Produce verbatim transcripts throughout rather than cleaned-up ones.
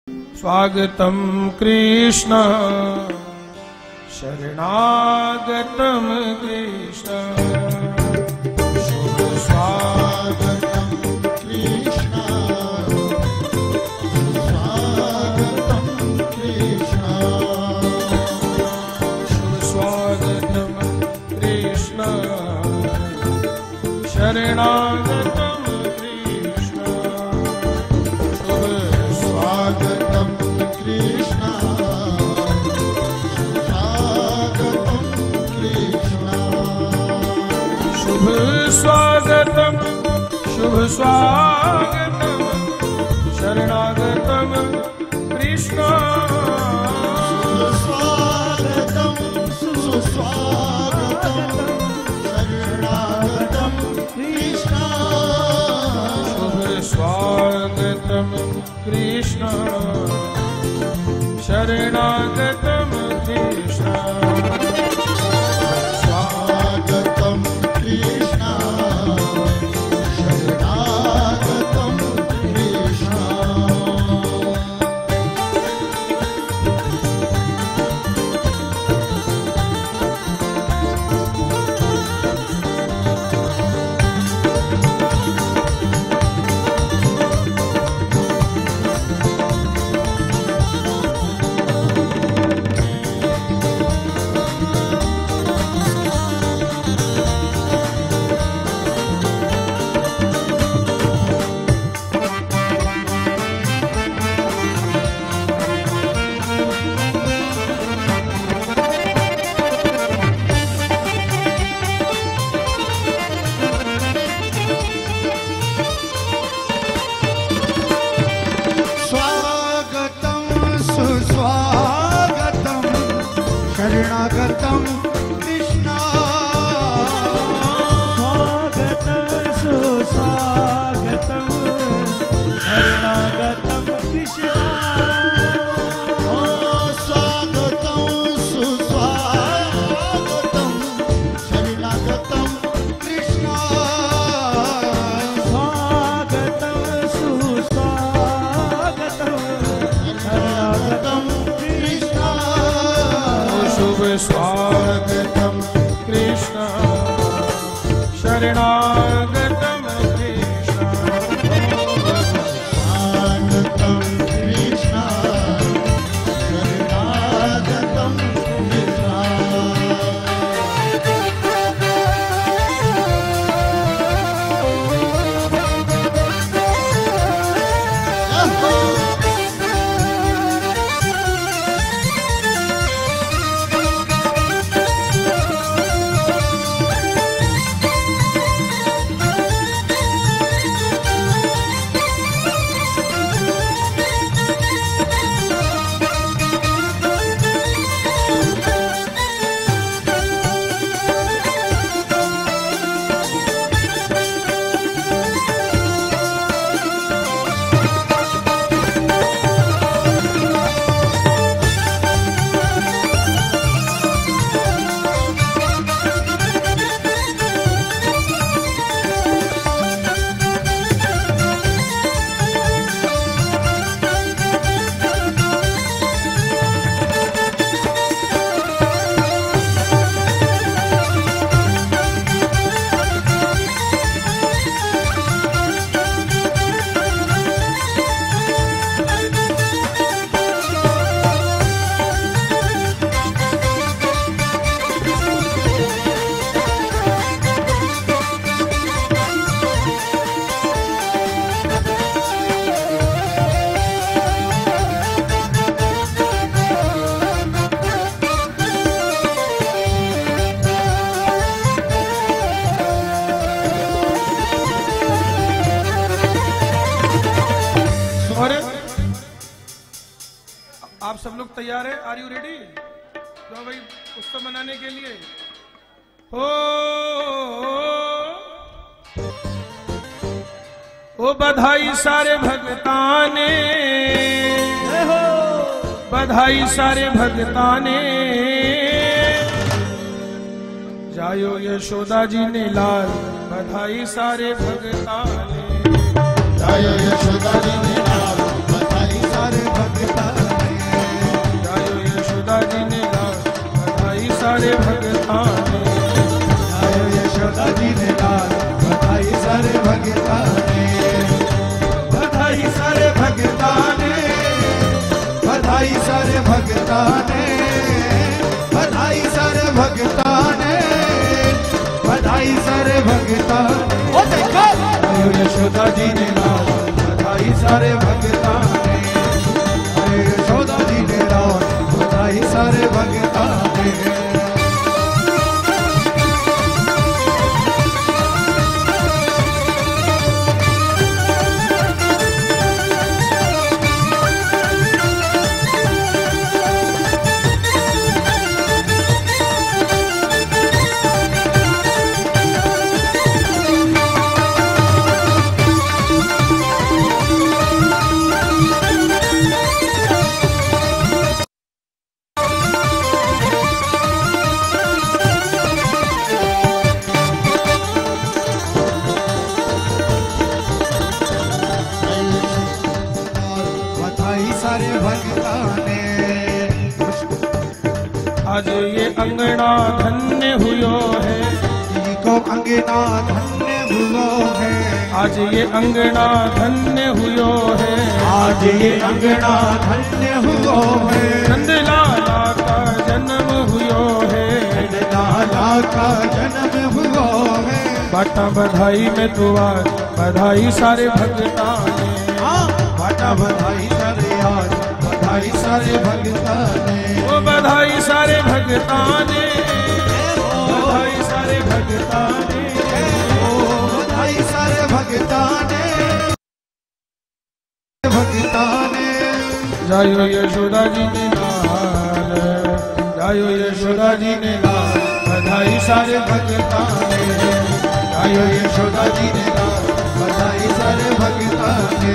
स्वागतं कृष्ण शरणागतं कृष्ण शुभ स्वागतं कृष्ण स्वागतं कृष्ण शुभ स्वागतं कृष्ण शरणागतं कृष्ण शुभ स्वागतं कृष्ण शुभ स्वागतं शुभ स्वागतं शरणागतं कृष्ण स्वागतं सुस्वागतं शरणागतं कृष्ण शुभ स्वागतं कृष्ण शरणागतं कृष्ण स्वागतं कृष्ण शरणागतं कृष्ण शरणागतं कृष्ण स्वागतं सुस्वागतं शरणागतं कृष्ण स्वागतं सुस्वागतं शरणागतं कृष्ण स्वागतं सुस्वागतं शरणागतं कृष्ण शुभ स्वागतं कृष्ण शरणागतं कृष्ण स्वागतं कृष्ण शरणागतं आप सब लोग तैयार है? Are you ready? तो भाई उत्सव मनाने के लिए हो ओ बधाई सारे भगताने हो बधाई सारे भगताने जायो यशोदा जी ने लाल बधाई सारे भगताने जायो यशोदा जी ने लाल बधाई सारे भगताने भगता ने, बधाई सारे भगता ने, बधाई सारे भगता। ओ देखो यशोदा जी ने लाल, बधाई सारे भगता ने, यशोदा जी ने लाल, बधाई सारे भगता ने। आज ये अंगना धन्य हुयो है, को अंगना धन्य हुओ है, आज ये अंगना धन्य हुयो है, आज ये अंगना धन्य हुओ है। नंद लाला का जन्म हुयो है, नंद लाला का जन्म हुओ है। बाटा बधाई में दुआ, बधाई सारे भगता ने, बाटा बधाई सारे आज, बधाई सारे भगता ने, ओ बधाई सारे भगता ने, बधाई सारे भगता ने, ओ बधाई सारे भगता ने, भगता ने। जायो यशोदा जी ने लाल, जायो यशोदा जी ने लाल, बधाई सारे भगता ने, जायो यशोदा जी ने लाल, बधाई सारे भगता ने।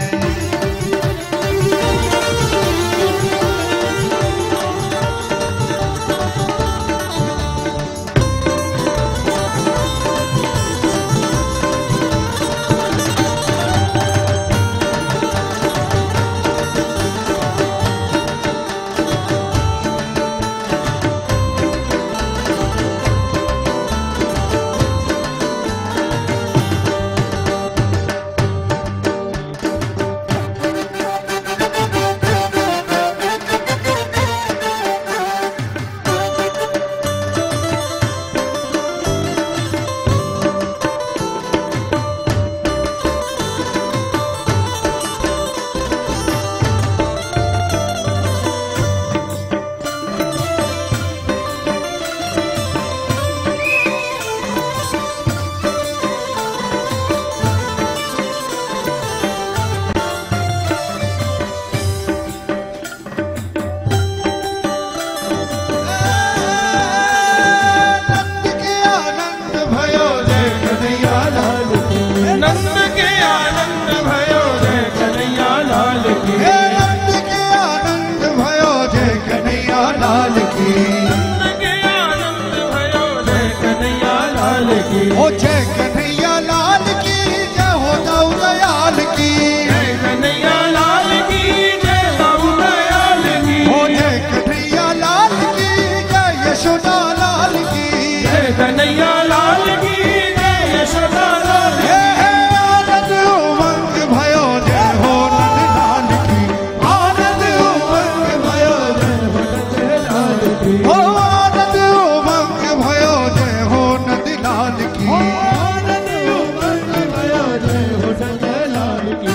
ओ जय कन्हैया लाल की जय हो दाऊ दयाल की, जय कन्हैया लाल की जय दाऊ दयाल की, ओ जय कन्हैया लाल की जय यशोदा लाल की, जय कन्हैया लाल की जय यशोदा लाल की। आनंद उमंग भयो जय हो नंद लाल की, आनंद उमंग भयो जय हो नंद लाल की, ओ आनंद उमंग भयो जय हो नंद लाल की, आनंद उमंग भयो जय हो नंद लाल की।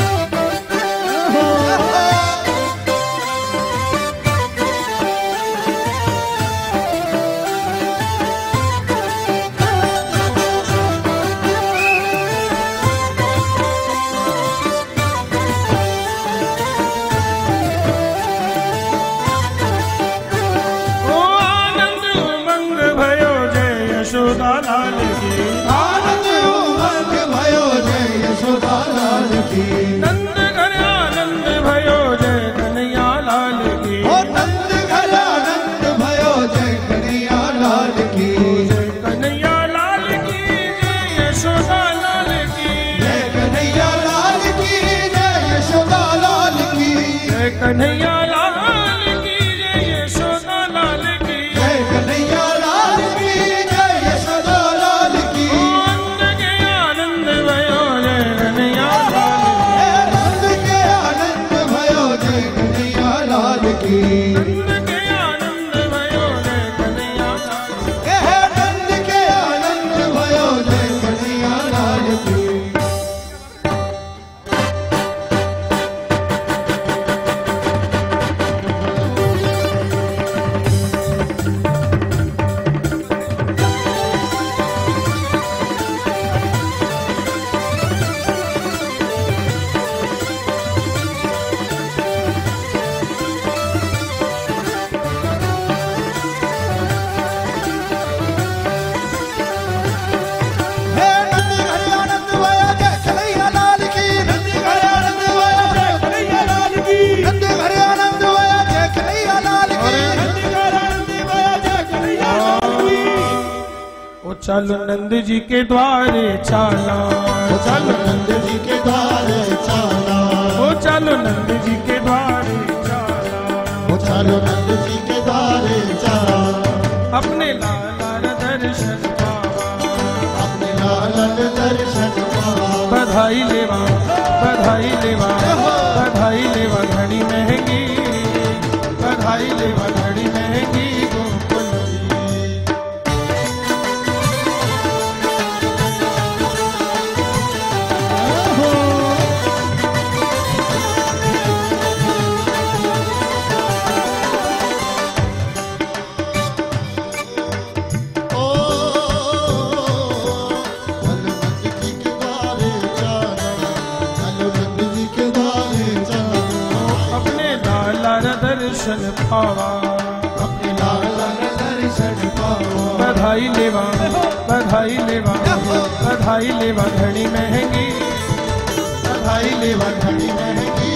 ओ आनंद उमंग भयो जय यशोदा लाल की, आनंद उमंग भयो जय यशोदा लाल की, नंद घर आनंद भयो जय कन्हैया लाल की, ओ नंद घर आनंद भयो जय कन्हैया लाल की, जय कन्हैया लाल की जय यशोदा लाल की, जय कन्हैया लाल की जय यशोदा लाल की, जय कन्हैया लाल की जय यशोदा लाल की। जय कन्हैया लाल की जय यशोदा लाल की, ओ नंद के आनंद भयो जय कन्हैया लाल की, नंद के आनंद भयो जय कन्हैया लाल की, चलो नंद जी के द्वारे चाला, ओ चलो नंद जी के द्वारे चाला, ओ चलो नंद जी के द्वारे चाला, ओ चलो नंद जी के द्वारे चाला, अपने लाला दर्शन पावा, अपने लाला दर्शन पावा, बधाई लेवा बधाई लेवा बधाई लेवा घड़ी महंगी, बधाई लेवा घड़ी महंगी गोकुल की। दर्शन पावा, अपने लाला दर्शन पावा, बधाई लेवा बधाई लेवा बधाई लेवा घड़ी महंगी, बधाई लेवा घड़ी महंगी।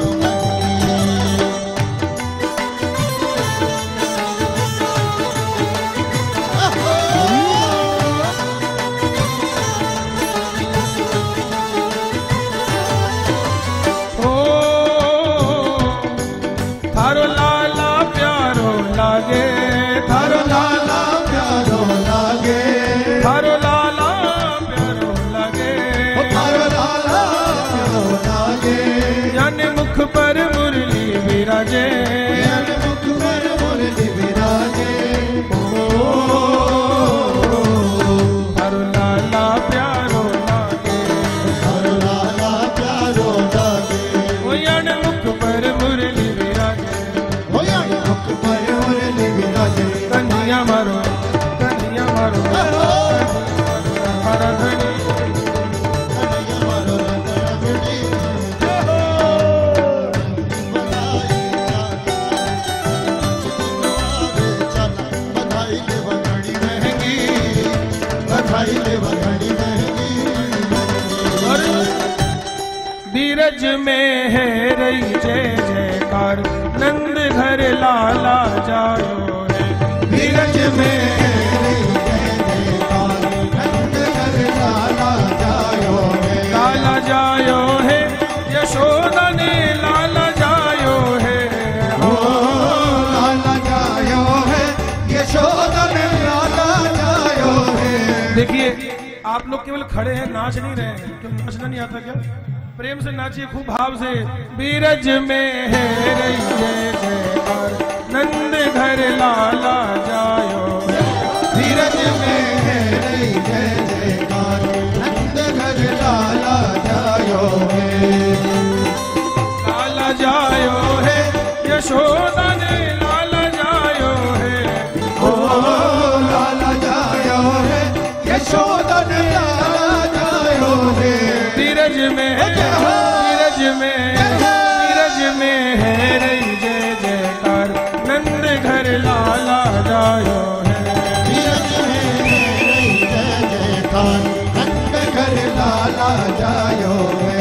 थारो लाला प्यारो लागे, थारो लाला प्यारो लागे, थारो लाला प्यारो लागे, थारो लाला प्यारो लागे, यानी मुख पर मुरली विराजे, यानी मुख पर मुरली विराजे, थारो लाला प्यारो लागे, थारो लाला प्यारो लागे, ओ यानी मुख पर मुरली कन्हैया मारो कन्हैया मारो हमारा धनी, कन्हैया मारो धनी, बधाई लेवा घड़ी महंगी, बधाई लेवा घड़ी महंगी। बीरज में है रही जय जयकार, नंद घर लाला जायो है, बीरज में रही जय जयकार, नंद घर लाला जायो है, लाला जायो है, यशोदा ने लाला जायो है, ओ लाला जायो है, यशोदा ने लाला जायो है। देखिए आप लोग केवल खड़े हैं, नाच नहीं रहे हैं, क्यों नाचना नहीं आता क्या? प्रेम से नाचिए खूब भाव से। बीरज में है रही जय जयकार, नंद घर लाला जायो, बीरज में है रही जय जयकार, नंद घर लाला जायो है, लाला जायो है, यशोदा ने लाला जायो है, ओ लाला जायो है, यशोदा ने लाला जायो है। बीरज में बीरज में बीरज में है रही जय जयकार, नंद घर लाला जायो है, बीरज में है रही जय जयकार, नंद घर लाला जायो है।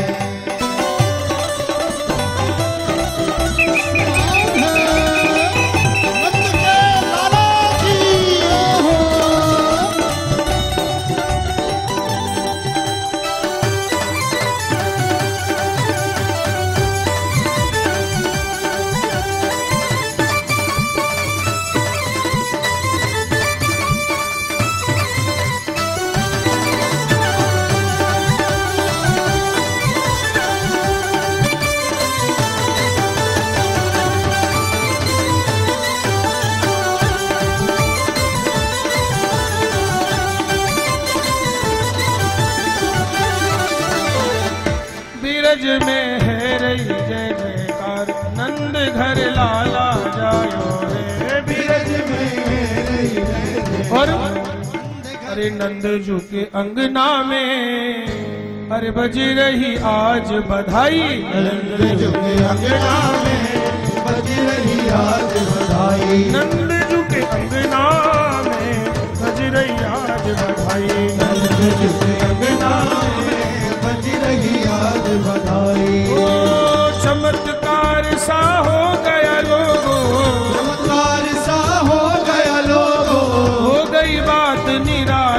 बीरज में है रही जय जयकार, नंद घर लाला जायो है, बीरज में है रही जय जयकार, और अरे नंद जू के अंगना में अरे बज रही आज बधाई, नंद जू के अंगना में बज रही आज बधाई, नंद जू के अंगना में बज रही आज बधाई, नंद जू के अंगना में बज रही आज बधाई। ओ चमत्कार सा हो गया लोगो, चमत्कार सा हो गया लोगो, हो गई बात निराली,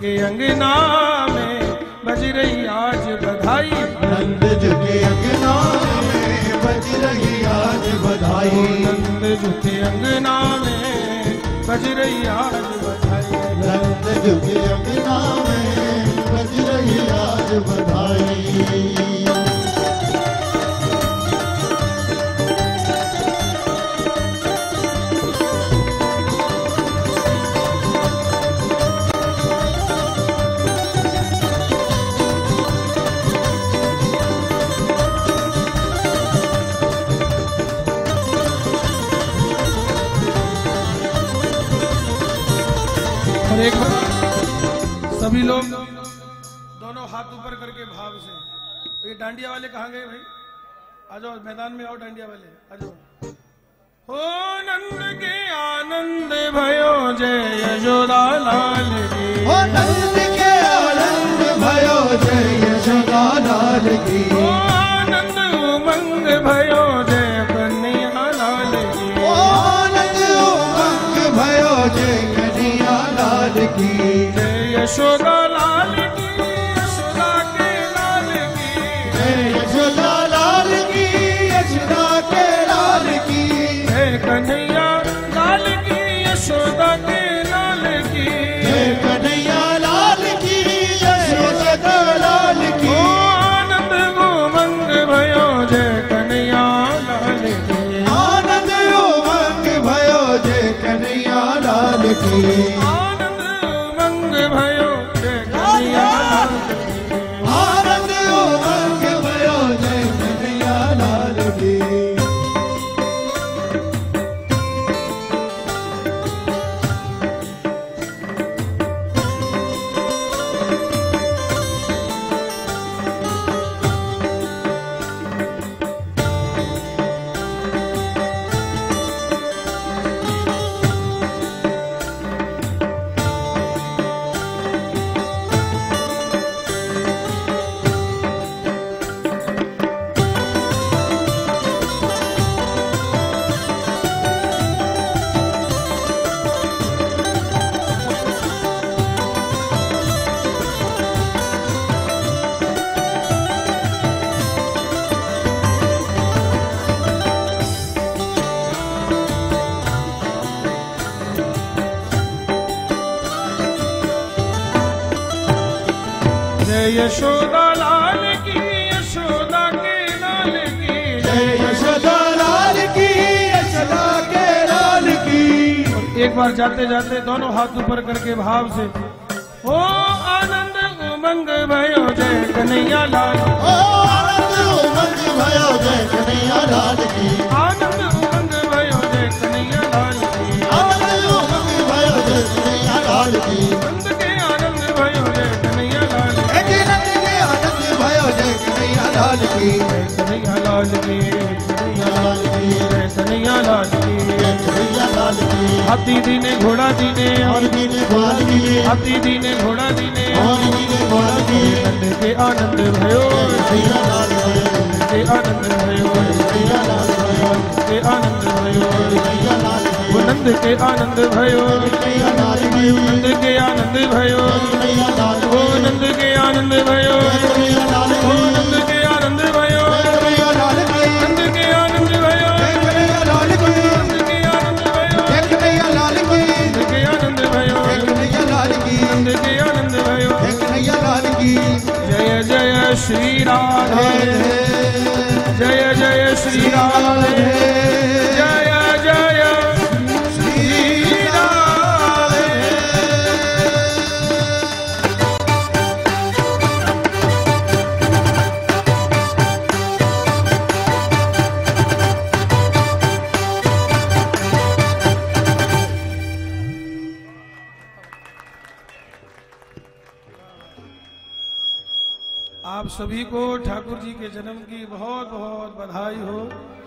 के अंगना में बज रही आज बधाई। नंद जी के अंगना में बज रही आज बधाई। नंद जी के अंगना में बज रही आज बधाई। नंद जी के अंगना में बज रही आज बधाई। एक बार सभी लोग दोनों हाथ ऊपर करके भाव से। ये डांडिया वाले कहाँ गए भाई? आ जाओ मैदान में आओ, डांडिया वाले आ जाओ। हो नंद के आनंद भयो जय यशोदा लाल की। हो नंद के आनंद भयो जय यशोदा लाल की। हो आनंद उमंग भयो जय कन्हैया लाल की। हो आनंद उमंग भयो जय कन्हैया लाल की। जय यशोदा लाल की, यशोदा के लाल की। जय यशोदा लाल की, यशोदा के लाल की। जय कन्हैया लाल की, यशोदा के लाल की। जय कन्हैया लाल की, यशोदा लाल की। ओ आनंद उमंग भयो जय कन्हैया लाल की। आनंद उमंग भयो जय कन्हैया लाल की। आनंद उमंग भयो जय कन्हैया लाल की। आनंद उमंग भयो जय कन्हैया लाल की। जय यशोदा लाल की, यशोदा के लाल की। जय यशोदा लाल की, यशोदा के लाल की। एक बार जाते जाते दोनों हाथ ऊपर करके भाव से। हो आनंद उमंग भयो जय कन्हैया लाल। ओ आनंद उमंग भयो जय कन्हैया लाल की। आनंद उमंग भयो जय कन्हैया लाल की। आनंद उमंग भयो जय कन्हैया लाल की। नंद के आनंद भयो जय कन्हैया लाल की। एक नंद के आनंद भयो जय कन्हैया लाल की। कन्हैया लाल की, कन्हैया लाल की, जय कन्हैया लाल की। जय कन्हैया लाल की। हाथी दीने घोड़ा दीने, और दीने घोड़ा दीने, हाथी दीने घोड़ा दीने। और दीने घोड़ा दीने। नंद के आनंद भयो, कन्हैया लाल भयो, के आनंद भयो, कन्हैया लाल भयो, के आनंद भयो। कन्हैया लाल वो भयो, नंद के आनंद भयो, कन्हैया लाल भयो, नंद के आनंद भयो। कन्हैया लाल वो भयो, नंद के आनंद भयो, कन्हैया लाल वो भयो, नंद के आनंद भयो। कन्हैया लाल भयो, नंद के आनंद भयो, कन्हैया लाल भयो, नंद के आनंद भयो। कन्हैया लाल की, नंद के आनंद भयो, कन्हैया लाल की, नंद के आनंद भयो। कन्हैया लाल की। जय जय श्री राधे, जय जय श्री राधे, जय जय श्री राधे। आप सभी को ठाकुर जी के जन्म की बहुत बहुत बधाई हो।